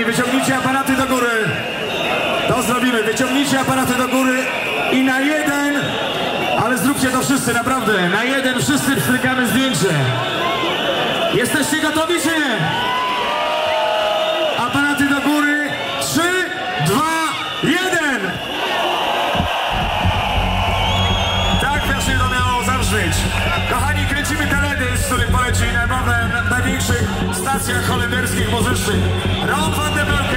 kochani, wyciągnijcie aparaty do góry. To zrobimy, wyciągnijcie aparaty do góry i na jeden, ale zróbcie to wszyscy, naprawdę, na jeden wszyscy wstrykamy zdjęcie. Jesteście gotowi czy nie? Aparaty do góry, 3, 2, 1. Tak właśnie to miało zabrzmieć. Kochani, kręcimy teledysk, który poleci na największych stacjach holenderskich muzycznych. Ron van den Berg.